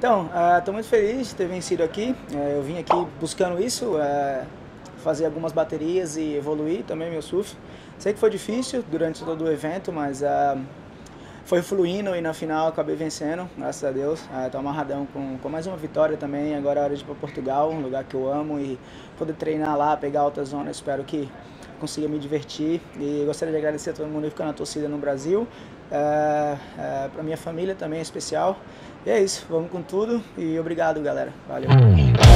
Então, estou muito feliz de ter vencido aqui. Eu vim aqui buscando isso, fazer algumas baterias e evoluir também meu surf. Sei que foi difícil durante todo o evento, mas foi fluindo e na final acabei vencendo, graças a Deus. Estou amarradão com mais uma vitória também. Agora é hora de ir para Portugal, um lugar que eu amo, e poder treinar lá, pegar alta zona. Espero que consiga me divertir. E gostaria de agradecer a todo mundo que ficou na torcida no Brasil. Para minha família também é especial. E é isso, vamos com tudo e obrigado, galera. Valeu.